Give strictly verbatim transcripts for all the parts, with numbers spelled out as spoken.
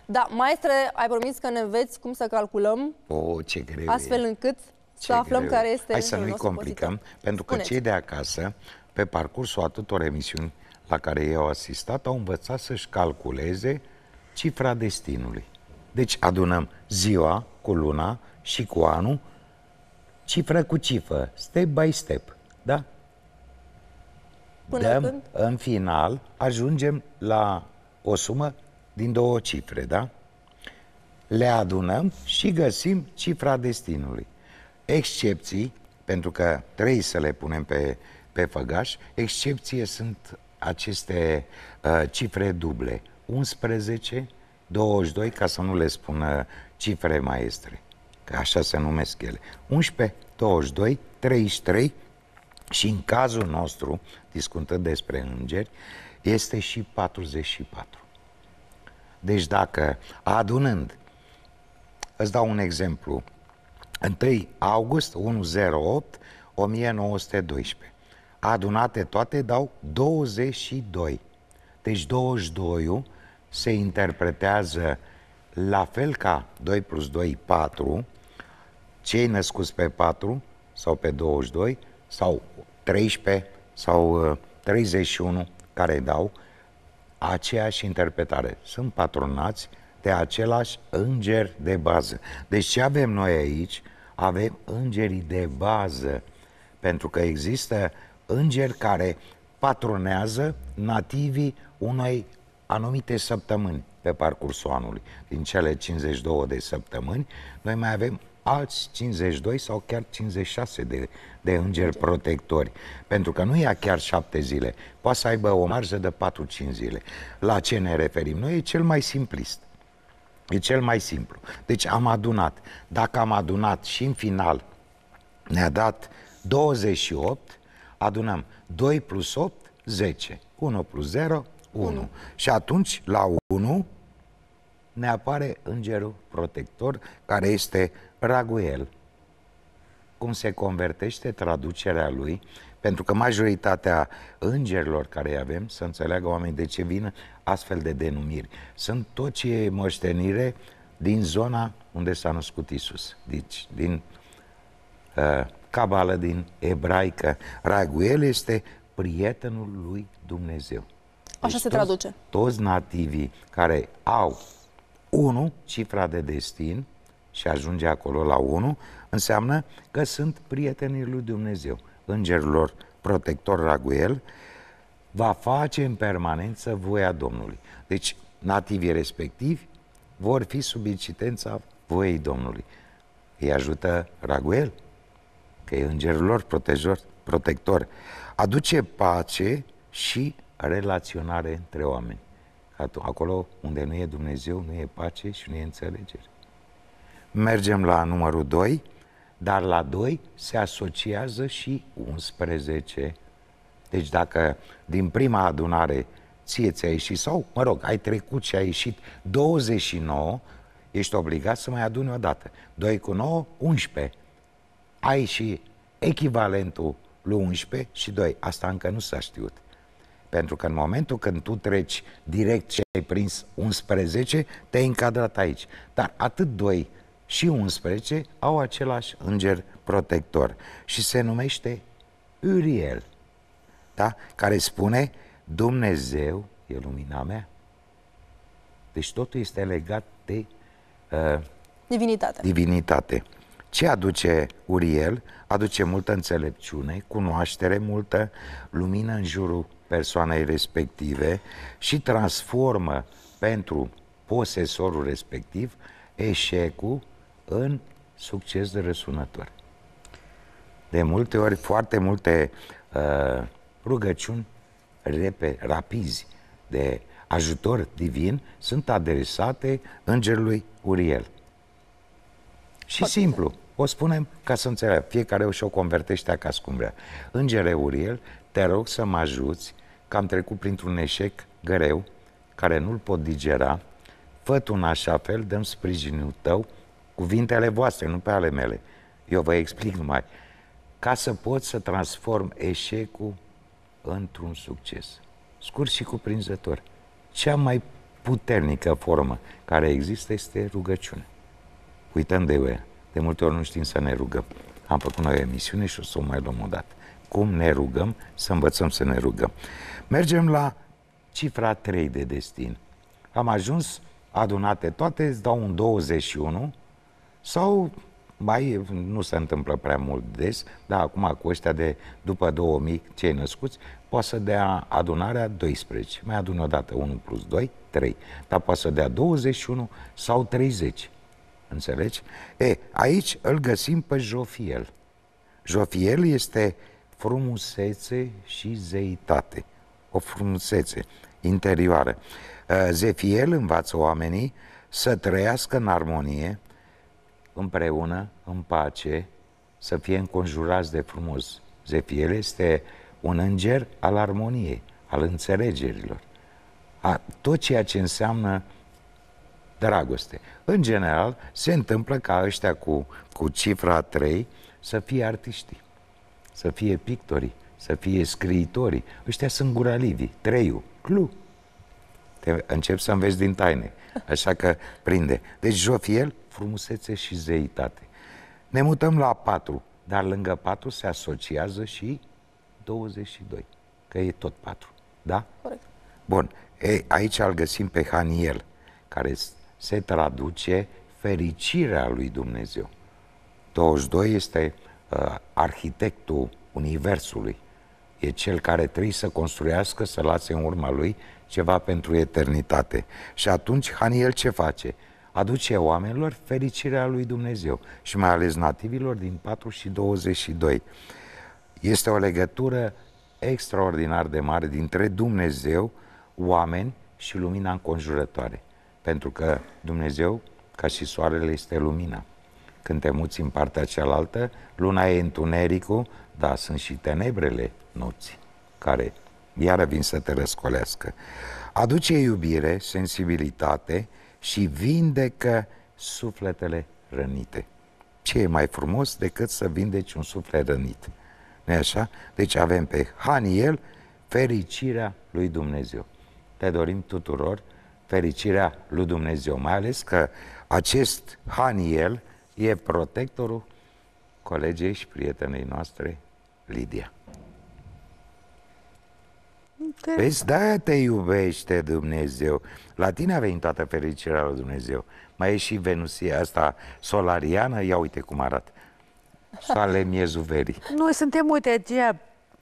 Da, maestre, ai promis că ne înveți cum să calculăm, O, ce greu astfel e. încât Ce să aflăm greu. care este Hai să îngerul nu-i nostru complicăm, pozitiv. pentru că Spuneți. cei de acasă, pe parcursul atâtor emisiuni la care ei au asistat, au învățat să-și calculeze cifra destinului. Deci adunăm ziua cu luna și cu anul, cifră cu cifră, step by step, da? Până Dăm, când? în final, ajungem la o sumă din două cifre, da? Le adunăm și găsim cifra destinului. Excepții, pentru că trebuie să le punem pe, pe făgaș, excepție sunt aceste uh, cifre duble. unsprezece, douăzeci și doi, ca să nu le spun uh, cifre maestre, că așa se numesc ele. unsprezece, douăzeci și doi, treizeci și trei și în cazul nostru, discutând despre îngeri, este și patruzeci și patru. Deci dacă adunând, îți dau un exemplu, întâi august o mie opt o mie nouă sute doisprezece, adunate toate dau douăzeci și doi. Deci douăzeci și doi se interpretează la fel ca doi plus doi, patru, cei născuți pe patru sau pe douăzeci și doi sau treisprezece sau treizeci și unu, care dau aceeași interpretare. Sunt patronați de același înger de bază. Deci ce avem noi aici? Avem îngerii de bază, pentru că există îngeri care patronează nativii unei anumite săptămâni pe parcursul anului. Din cele cincizeci și două de săptămâni, noi mai avem alți cincizeci și doi sau chiar cincizeci și șase de, de îngeri protectori. Pentru că nu ia chiar șapte zile, poate să aibă o marjă de patru-cinci zile. La ce ne referim? Noi e cel mai simplist. E cel mai simplu. Deci am adunat. Dacă am adunat și în final ne-a dat douăzeci și opt, adunăm doi plus opt, zece. unu plus zero, unu. Și atunci, la unu, ne apare îngerul protector, care este Raguel. Cum se convertește traducerea lui? Pentru că majoritatea îngerilor care îi avem, să înțeleagă oamenii de ce vin astfel de denumiri, sunt tot ce e moștenire din zona unde s-a născut Iisus. Deci, din uh, cabală, din ebraică. Raguel este prietenul lui Dumnezeu. Deci Așa se toți, traduce. Toți nativii care au unu, cifra de destin, și ajunge acolo la unu, înseamnă că sunt prietenii lui Dumnezeu. Îngerul lor protector Raguel va face în permanență voia Domnului. Deci nativii respectivi vor fi sub incidența voiei Domnului. Îi ajută Raguel, că e îngerul lor protejor, protector. Aduce pace și relaționare între oameni. Acolo unde nu e Dumnezeu, nu e pace și nu e înțelegere. Mergem la numărul doi, dar la doi se asociază și unsprezece. Deci dacă din prima adunare ție ți-a ieșit, sau, mă rog, ai trecut și a ieșit douăzeci și nouă, ești obligat să mai aduni o dată. doi cu nouă, unsprezece. Ai și echivalentul lui unsprezece și doi. Asta încă nu s-a știut. Pentru că în momentul când tu treci direct și ai prins unsprezece, te-ai încadrat aici. Dar atât doi și unsprezece au același înger protector și se numește Uriel, da? Care spune: Dumnezeu e lumina mea. Deci totul este legat de uh, divinitate. divinitate. Ce aduce Uriel? Aduce multă înțelepciune, cunoaștere, multă lumină în jurul persoanei respective și transformă pentru posesorul respectiv eșecul în succes de răsunător. De multe ori, foarte multe uh, rugăciuni repe, rapizi de ajutor divin sunt adresate îngerului Uriel. Și foarte simplu, bine. o spunem ca să înțeleagă, fiecare și-o convertește acasă cum vrea. Îngere Uriel, te rog să mă ajuți, că am trecut printr-un eșec greu, care nu-l pot digera, fă-tu în așa fel, dăm sprijinul tău, cuvintele voastre, nu pe ale mele. Eu vă explic numai. Ca să pot să transform eșecul într-un succes. Scurt și cuprinzător. Cea mai puternică formă care există este rugăciune. Uităm de ea. De multe ori nu știm să ne rugăm. Am făcut noi o emisiune și o să o mai luăm o dată. Cum ne rugăm, să învățăm să ne rugăm. Mergem la cifra trei de destin. Am ajuns, adunate toate, îți dau un douăzeci și unu sau mai nu se întâmplă prea mult des, dar acum cu ăștia de după două mii cei născuți, poate să dea adunarea doisprezece. Mai adun o dată unu plus doi, trei. Dar poate să dea douăzeci și unu sau treizeci. Înțelegi? E, aici îl găsim pe Jofiel. Jofiel este frumusețe și zeitate. O frumusețe interioară. Zefiel învață oamenii să trăiască în armonie, împreună, în pace, să fie înconjurați de frumos. Zefiel este un înger al armoniei, al înțelegerilor. A, tot ceea ce înseamnă dragoste. În general, se întâmplă ca ăștia cu, cu cifra trei să fie artiștii, să fie pictorii, să fie scriitorii. Ăștia sunt guralivii, treiul, clu. Te încep să înveți din taine, așa că prinde. Deci Jofiel, frumusețe și zeitate. Ne mutăm la patru, dar lângă patru se asociază și douăzeci și doi, că e tot patru, da? Corect. Bun, e, aici îl găsim pe Haniel, care se traduce fericirea lui Dumnezeu. douăzeci și doi este uh, arhitectul Universului. E cel care trebuie să construiască, să lase în urma lui ceva pentru eternitate. Și atunci Haniel ce face? Aduce oamenilor fericirea lui Dumnezeu și mai ales nativilor din patru și douăzeci și doi. Este o legătură extraordinar de mare dintre Dumnezeu, oameni și lumina înconjurătoare. Pentru că Dumnezeu, ca și soarele, este lumina. Când te muți în partea cealaltă, luna e întunericul, dar sunt și tenebrele nopții, care iară vin să te răscolească. Aduce iubire, sensibilitate și vindecă sufletele rănite. Ce e mai frumos decât să vindeci un suflet rănit? Nu-i așa? Deci avem pe Haniel, fericirea lui Dumnezeu. Te dorim tuturor fericirea lui Dumnezeu, mai ales că acest Haniel e protectorul colegei și prietenei noastre, Lidia. Te... Vezi, de-aia te iubește Dumnezeu. La tine a venit toată fericirea lui Dumnezeu. Mai e și Venusia asta solariană, ia uite cum arată. Soarele miezul verii. Noi suntem, uite, aceea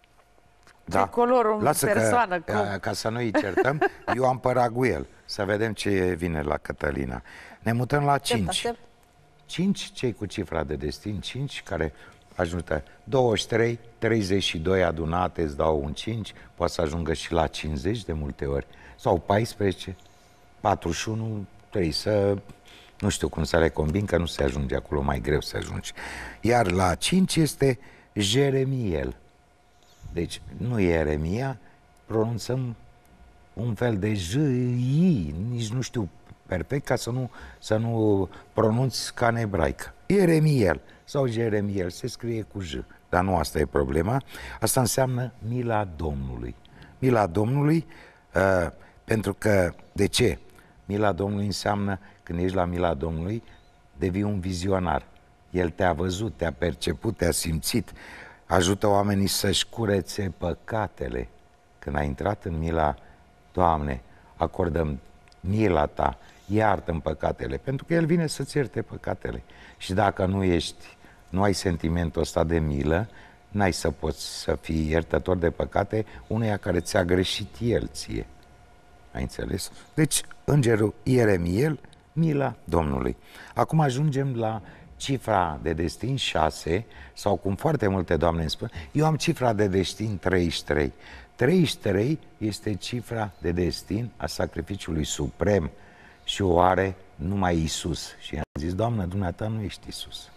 da. colorul Lasă persoană. Că, cum... Ca să nu îi certăm, eu am pe Raguel. Să vedem ce vine la Cătălina. Ne mutăm la cinci. cinci, cei cu cifra de destin, cinci, care ajută douăzeci și trei, treizeci și doi adunate, îți dau un cinci, poate să ajungă și la cincizeci de multe ori. Sau paisprezece, patruzeci și unu, trebuie să... Nu știu cum să le combin, că nu se ajunge acolo, mai greu să ajungi. Iar la cinci este Jeremiel. Deci nu e Ieremia, pronunțăm un fel de J, I, nici nu știu perfect, ca să nu, să nu pronunți ca în ebraică. Ieremiel sau Jeremiel, se scrie cu J, dar nu asta e problema. Asta înseamnă mila Domnului. Mila Domnului, uh, pentru că, de ce? Mila Domnului înseamnă, când ești la mila Domnului, devii un vizionar. El te-a văzut, te-a perceput, te-a simțit, ajută oamenii să-și curețe păcatele. Când ai intrat în mila, Doamne, acordăm mila Ta, iartă-mi păcatele, pentru că El vine să-ți ierte păcatele. Și dacă nu ești, nu ai sentimentul ăsta de milă, n-ai să poți să fii iertător de păcate uneia care ți-a greșit El ție. Ai înțeles? Deci, îngerul Ieremiel, mila Domnului. Acum ajungem la cifra de destin șase, sau cum foarte multe doamne îmi spun, eu am cifra de destin treizeci și trei. treizeci și trei este cifra de destin a sacrificiului suprem și o are numai Iisus. Și i-am zis, Doamnă, dumneata nu ești Iisus.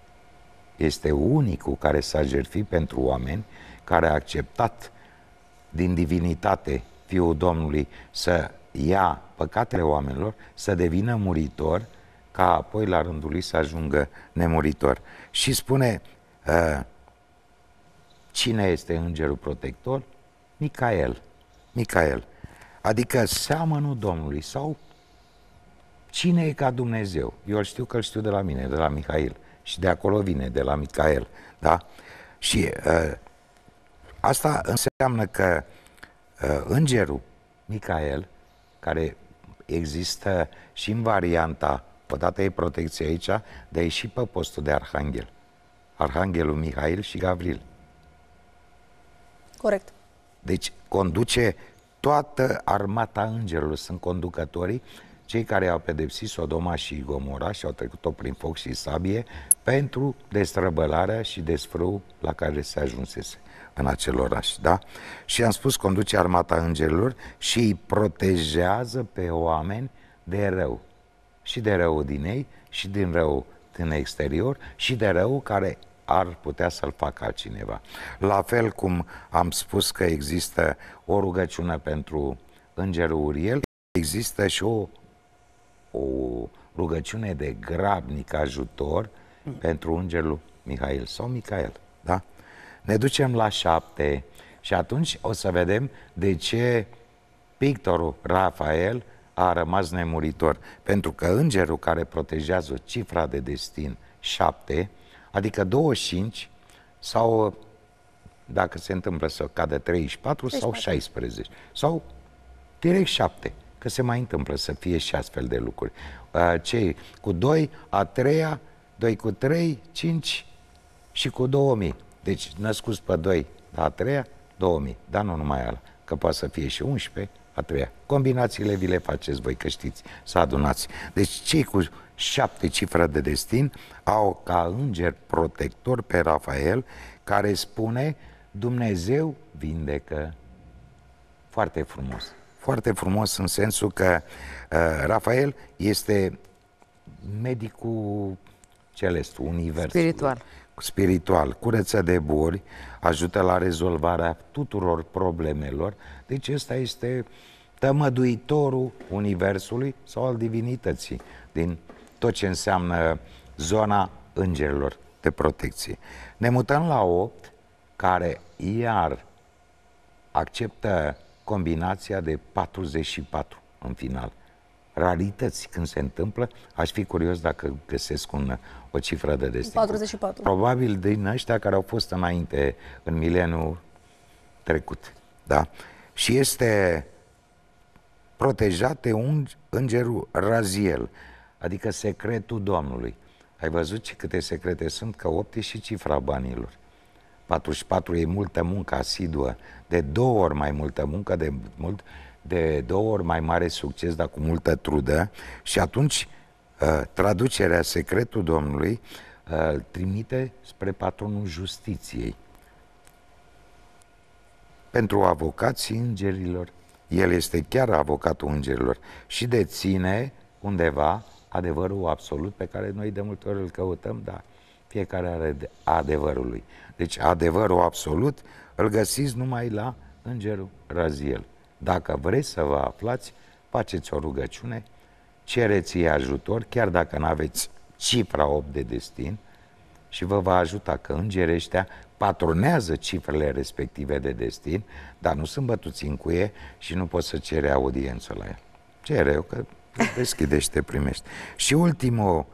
Este unicul care s-a jertfit pentru oameni, care a acceptat din divinitate Fiul Domnului să ia păcatele oamenilor, să devină muritor, ca apoi la rândul lui să ajungă nemuritor. Și spune, uh, cine este îngerul protector? Micael. Micael. adică seamănul Domnului sau cine e ca Dumnezeu. Eu îl știu că îl știu de la mine, de la Mihail și de acolo vine, de la Micael, da? Și uh, asta înseamnă că uh, îngerul Micael, care există și în varianta, odată e protecție aici, dar e și pe postul de arhanghel. Arhanghelul Mihail și Gavril. Corect. Deci conduce toată armata îngerilor, sunt conducătorii, cei care au pedepsit Sodoma și Gomora și au trecut-o prin foc și sabie pentru destrăbălarea și desfrâul la care se ajunsese în acel oraș, da? Și am spus, conduce armata îngerilor și îi protejează pe oameni de rău. Și de rău din ei, și din rău din exterior, și de rău care ar putea să-l facă altcineva. La fel cum am spus că există o rugăciune pentru îngerul Uriel, există și o, o rugăciune de grabnic ajutor mm. pentru îngerul Mihail sau Micael, da? Ne ducem la șapte și atunci o să vedem de ce pictorul Rafael a rămas nemuritor. Pentru că îngerul care protejează cifra de destin șapte, adică douăzeci și cinci sau, dacă se întâmplă să cadă treizeci și patru sau șaisprezece, sau direct șapte, că se mai întâmplă să fie și astfel de lucruri. Cei cu doi, a treia, doi cu trei, cinci și cu două mii. Deci născuți pe doi, a treia, două mii, dar nu numai ala, că poate să fie și unsprezece, a treia. Combinațiile vi le faceți voi, că știți, să adunați. Deci cei cu șapte cifre de destin au ca înger protector pe Rafael, care spune Dumnezeu vindecă. Foarte frumos. Foarte frumos în sensul că uh, Rafael este medicul celest, universului. Spiritual. Spiritual, curăță de boli, ajută la rezolvarea tuturor problemelor. Deci ăsta este tămăduitorul universului sau al divinității, din tot ce înseamnă zona îngerilor de protecție. Ne mutăm la opt, care iar acceptă combinația de patruzeci și patru în final. Rarități când se întâmplă, aș fi curios dacă găsesc un, o cifră de destin. patruzeci și patru. Probabil din ăștia care au fost înainte, în mileniul trecut. Da? Și este protejat de un îngerul Raziel, adică secretul Domnului. Ai văzut ce câte secrete sunt? Că opt e și cifra banilor. patruzeci și patru e multă muncă asiduă, de două ori mai multă muncă, de mult, de două ori mai mare succes, dar cu multă trudă. Și atunci uh, traducerea secretul Domnului uh, trimite spre patronul justiției. Pentru avocații îngerilor, el este chiar avocatul îngerilor și deține undeva adevărul absolut pe care noi de multe ori îl căutăm, dar fiecare are adevărul lui. Deci adevărul absolut îl găsiți numai la îngerul Raziel. Dacă vreți să vă aflați, faceți o rugăciune, cereți-i ajutor, chiar dacă nu aveți cifra opt de destin, și vă va ajuta, că îngerii ăștia patronează cifrele respective de destin, dar nu sunt bătuți în cuie și nu poți să cere audiență la el. Cere eu, că deschide și te primești. Și ultimul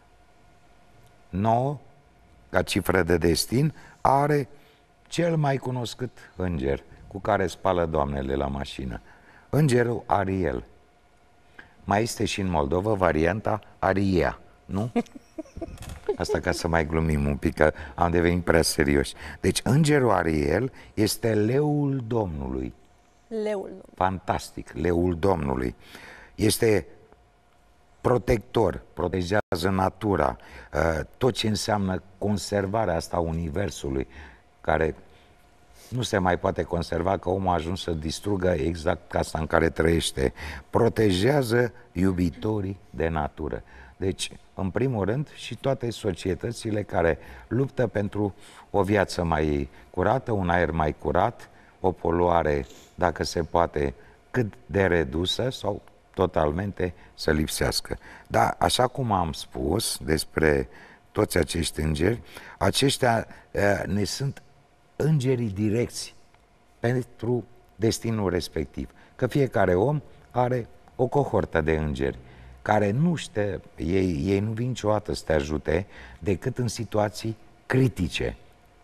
nouă, ca cifră de destin, are cel mai cunoscut înger cu care spală doamnele la mașină. Îngerul Ariel. Mai este și în Moldova varianta Aria, nu? Asta ca să mai glumim un pic, că am devenit prea serioși. Deci îngerul Ariel este leul Domnului. Leul Domnului. Fantastic, leul Domnului. Este protector, protejează natura, tot ce înseamnă conservarea asta a universului, care nu se mai poate conserva, că omul a ajuns să distrugă exact casa în care trăiește. Protejează iubitorii de natură. Deci, în primul rând, și toate societățile care luptă pentru o viață mai curată, un aer mai curat, o poluare, dacă se poate, cât de redusă sau totalmente să lipsească. Dar, așa cum am spus despre toți acești îngeri, aceștia ne sunt îngerii direcți pentru destinul respectiv. Că fiecare om are o cohortă de îngeri care nu știe, ei, ei nu vin niciodată să te ajute decât în situații critice.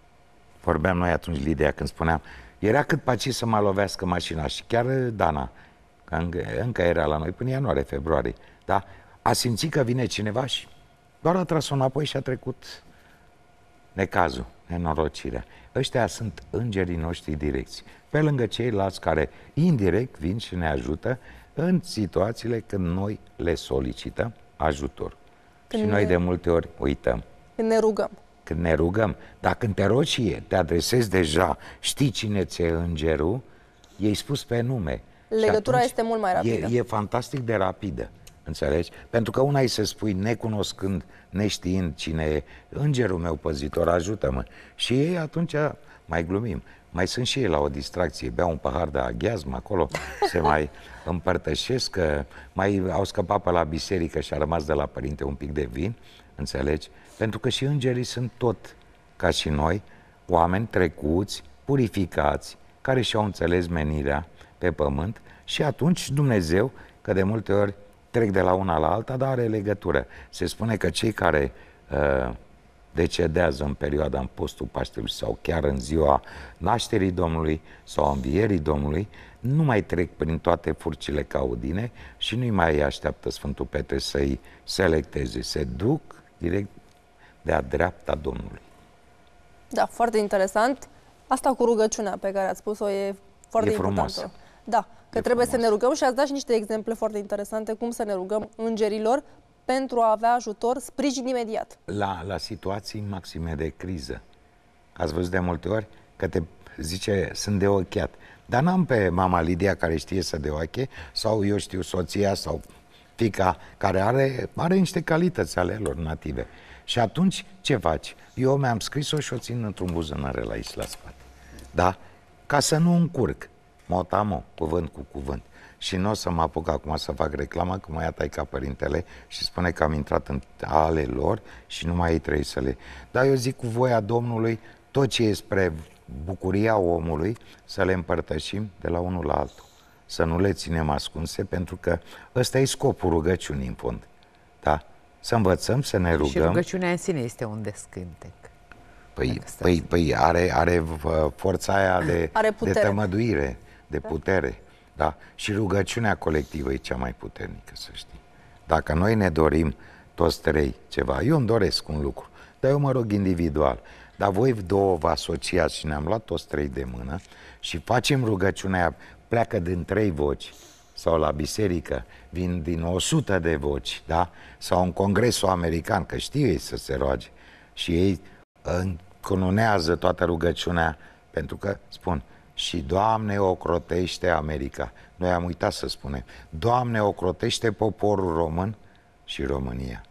Vorbeam noi atunci, Lidia, când spuneam, era cât paci să mă lovească mașina și chiar Dana, că încă, încă era la noi până ianuarie, februarie, da? A simțit că vine cineva și doar a tras-o înapoi și a trecut necazul, nenorocirea. Ăștia sunt îngerii noștri direcți, pe lângă ceilalți care indirect vin și ne ajută în situațiile când noi le solicităm ajutor. Când și ne... noi de multe ori uităm. Când ne rugăm. Când ne rugăm. Dar când te rogi și te adresezi deja, știi cine ți-e îngerul, i-ai spus pe nume. Legătura este mult mai rapidă. E, e fantastic de rapidă. Înțelegi? Pentru că una e să spui necunoscând, neștiind cine e, îngerul meu păzitor, ajută-mă. Și ei atunci mai glumim. Mai sunt și ei la o distracție, beau un pahar de aghiazm acolo, se mai împărtășesc, că mai au scăpat pe la biserică și a rămas de la părinte un pic de vin, înțelegi? Pentru că și îngerii sunt tot, ca și noi, oameni trecuți, purificați, care și-au înțeles menirea pe pământ și atunci Dumnezeu, că de multe ori trec de la una la alta, dar are legătură. Se spune că cei care uh, decedează în perioada în postul Paștelui sau chiar în ziua nașterii Domnului sau învierii Domnului, nu mai trec prin toate furcile caudine și nu-i mai așteaptă Sfântul Petre să-i selecteze. Se duc direct de-a dreapta Domnului. Da, foarte interesant. Asta cu rugăciunea pe care ați spus-o e foarte e importantă. Frumos. Da, că e trebuie frumos. să ne rugăm și ați dat și niște exemple foarte interesante cum să ne rugăm îngerilor pentru a avea ajutor, sprijin imediat. La, la situații maxime de criză. Ați văzut de multe ori că te zice, sunt de ochiat. Dar n-am pe mama Lidia care știe să de oche, sau eu știu soția sau fiica care are, are niște calități ale lor native. Și atunci ce faci? Eu mi-am scris-o și o țin într-un buzunare la aici la spate. Da? Ca să nu încurc. Motamo, cuvânt cu cuvânt. Și nu o să mă apuc acum să fac reclamă, că mă ia taica părintele și spune că am intrat în ale lor și numai ei trebuie să le... Dar eu zic cu voia Domnului, tot ce e spre bucuria omului, să le împărtășim de la unul la altul. Să nu le ținem ascunse, pentru că ăsta e scopul rugăciunii în fond. Da? Să învățăm, să ne rugăm. Și rugăciunea în sine este un descântec. Păi, păi, păi are, are forța aia de, are de tămăduire, de putere. Da? Și rugăciunea colectivă e cea mai puternică, să știi. Dacă noi ne dorim toți trei ceva, eu îmi doresc un lucru, dar eu mă rog individual. Dar voi două vă asociați și ne-am luat toți trei de mână și facem rugăciunea aia, pleacă din trei voci, sau la biserică vin din o sută de voci, da? Sau în Congresul American, că știu ei să se roage. Și ei încununează toată rugăciunea, pentru că spun, și Doamne ocrotește America. Noi am uitat să spunem, Doamne ocrotește poporul român și România.